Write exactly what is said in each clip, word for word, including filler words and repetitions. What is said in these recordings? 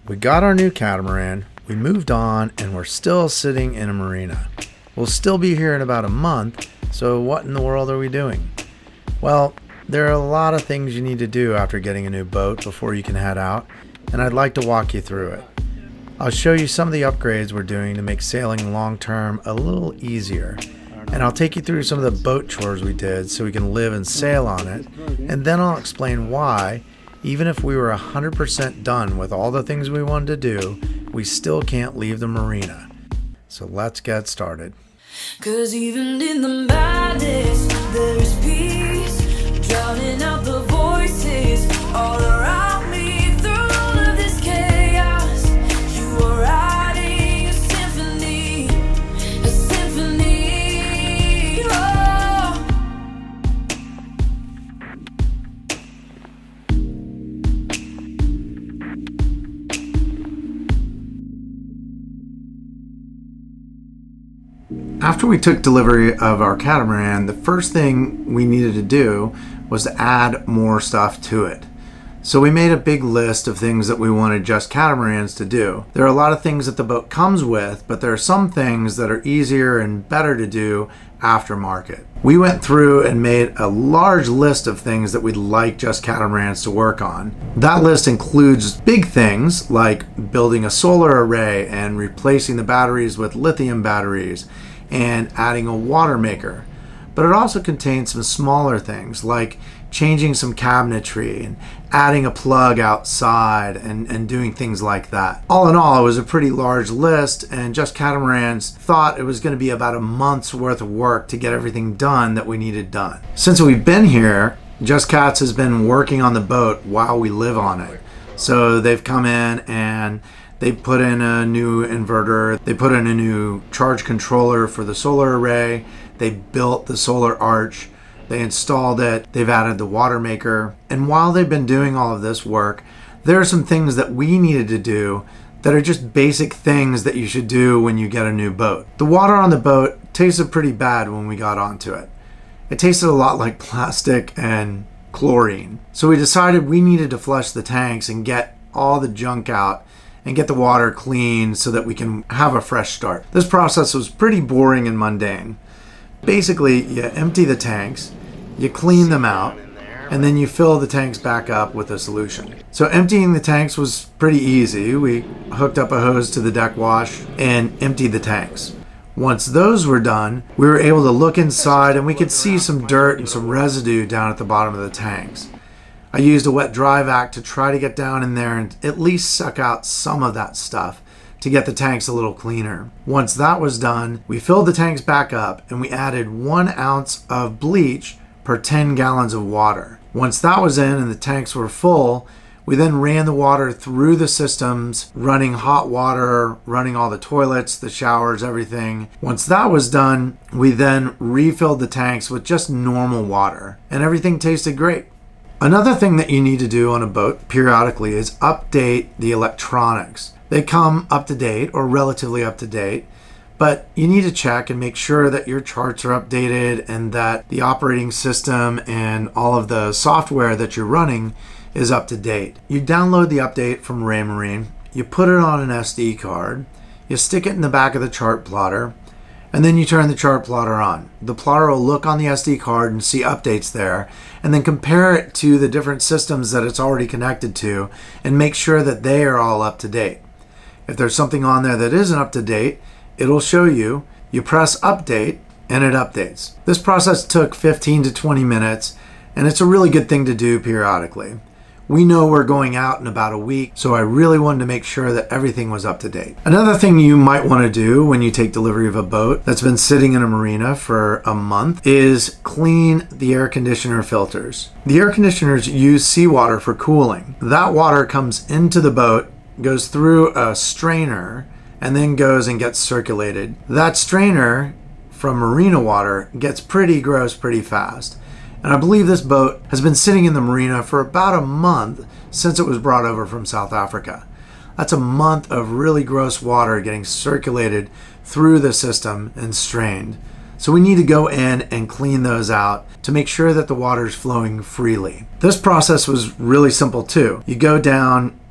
We got our new catamaran, we moved on, and we're still sitting in a marina. We'll still be here in about a month, so what in the world are we doing? Well, there are a lot of things you need to do after getting a new boat before you can head out, and I'd like to walk you through it. I'll show you some of the upgrades we're doing to make sailing long-term a little easier, and I'll take you through some of the boat chores we did so we can live and sail on it, and then I'll explain why, even if we were one hundred percent done with all the things we wanted to do, we still can't leave the marina. So let's get started. 'Cause even in the madness, there's peace, drowning out the voices all around me. Through all of this chaos, you are writing a symphony, a symphony. Oh. After we took delivery of our catamaran, the first thing we needed to do was to add more stuff to it. So we made a big list of things that we wanted just catamarans to do. There are a lot of things that the boat comes with, but there are some things that are easier and better to do aftermarket. We went through and made a large list of things that we'd like just catamarans to work on. That list includes big things like building a solar array and replacing the batteries with lithium batteries and adding a water maker. But it also contains some smaller things like changing some cabinetry and adding a plug outside and, and doing things like that. All in all, it was a pretty large list, and Just Catamarans thought it was going to be about a month's worth of work to get everything done that we needed done. Since we've been here, Just Cats has been working on the boat while we live on it. So they've come in and they put in a new inverter, they put in a new charge controller for the solar array, they built the solar arch, they installed it, they've added the water maker. And while they've been doing all of this work, there are some things that we needed to do that are just basic things that you should do when you get a new boat. The water on the boat tasted pretty bad when we got onto it. It tasted a lot like plastic and chlorine. So we decided we needed to flush the tanks and get all the junk out and get the water clean so that we can have a fresh start. This process was pretty boring and mundane. Basically, you empty the tanks, you clean them out, and then you fill the tanks back up with a solution. So emptying the tanks was pretty easy. We hooked up a hose to the deck wash and emptied the tanks. Once those were done, we were able to look inside and we could see some dirt and some residue down at the bottom of the tanks. I used a wet dry vac to try to get down in there and at least suck out some of that stuff to get the tanks a little cleaner. Once that was done, we filled the tanks back up and we added one ounce of bleach per ten gallons of water. Once that was in and the tanks were full, we then ran the water through the systems, running hot water, running all the toilets, the showers, everything. Once that was done, we then refilled the tanks with just normal water, and everything tasted great. Another thing that you need to do on a boat periodically is update the electronics. They come up to date or relatively up to date, but you need to check and make sure that your charts are updated and that the operating system and all of the software that you're running is up to date. You download the update from Raymarine, you put it on an S D card, you stick it in the back of the chart plotter, and then you turn the chart plotter on. The plotter will look on the S D card and see updates there, and then compare it to the different systems that it's already connected to and make sure that they are all up to date. If there's something on there that isn't up to date, it'll show you. You press update and it updates. This process took fifteen to twenty minutes, and it's a really good thing to do periodically. We know we're going out in about a week, so I really wanted to make sure that everything was up to date. Another thing you might want to do when you take delivery of a boat that's been sitting in a marina for a month is clean the air conditioner filters. The air conditioners use seawater for cooling. That water comes into the boat, goes through a strainer, and then goes and gets circulated. That strainer from marina water gets pretty gross pretty fast. And I believe this boat has been sitting in the marina for about a month since it was brought over from South Africa. That's a month of really gross water getting circulated through the system and strained. So we need to go in and clean those out to make sure that the water is flowing freely. This process was really simple too. You go down,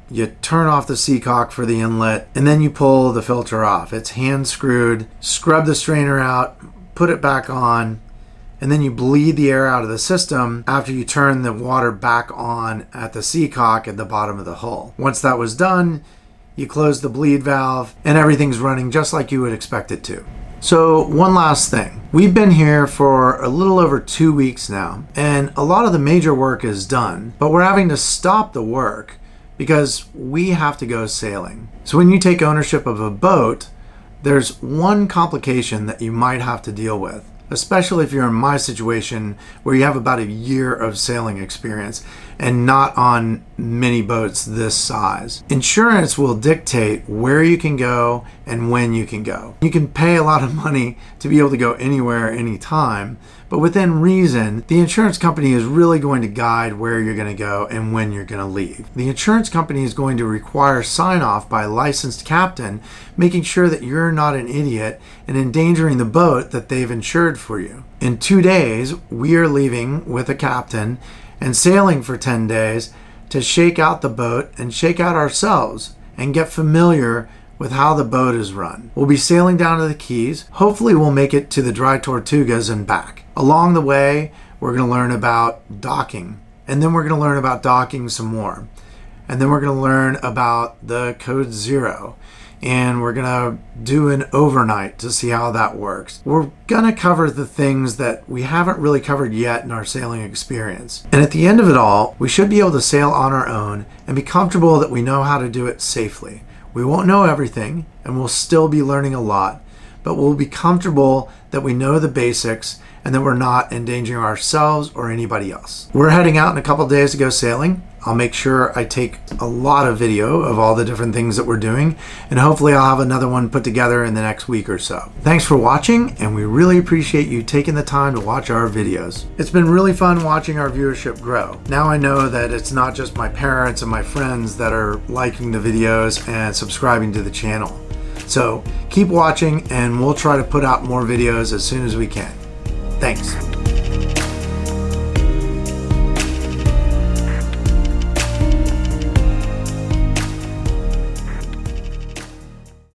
you turn off the seacock for the inlet, and then you pull the filter off. It's hand screwed. Scrub the strainer out, put it back on, and then you bleed the air out of the system after you turn the water back on at the seacock at the bottom of the hull. Once that was done, you close the bleed valve and everything's running just like you would expect it to. So one last thing. We've been here for a little over two weeks now, and a lot of the major work is done, but we're having to stop the work because we have to go sailing. So when you take ownership of a boat, there's one complication that you might have to deal with, especially if you're in my situation where you have about a year of sailing experience and not on many boats this size. Insurance will dictate where you can go and when you can go. You can pay a lot of money to be able to go anywhere, anytime, but within reason, the insurance company is really going to guide where you're going to go and when you're going to leave. The insurance company is going to require sign off by a licensed captain, making sure that you're not an idiot and endangering the boat that they've insured for you. In two days, we are leaving with a captain and sailing for ten days to shake out the boat and shake out ourselves and get familiar with how the boat is run. We'll be sailing down to the Keys. Hopefully we'll make it to the Dry Tortugas and back. Along the way, we're going to learn about docking, and then we're going to learn about docking some more. And then we're going to learn about the Code Zero, and we're going to do an overnight to see how that works. We're going to cover the things that we haven't really covered yet in our sailing experience. And at the end of it all, we should be able to sail on our own and be comfortable that we know how to do it safely. We won't know everything, and we'll still be learning a lot, but we'll be comfortable that we know the basics and that we're not endangering ourselves or anybody else. We're heading out in a couple days to go sailing. I'll make sure I take a lot of video of all the different things that we're doing, and hopefully I'll have another one put together in the next week or so. Thanks for watching, and we really appreciate you taking the time to watch our videos. It's been really fun watching our viewership grow. Now I know that it's not just my parents and my friends that are liking the videos and subscribing to the channel. So keep watching, and we'll try to put out more videos as soon as we can. Thanks.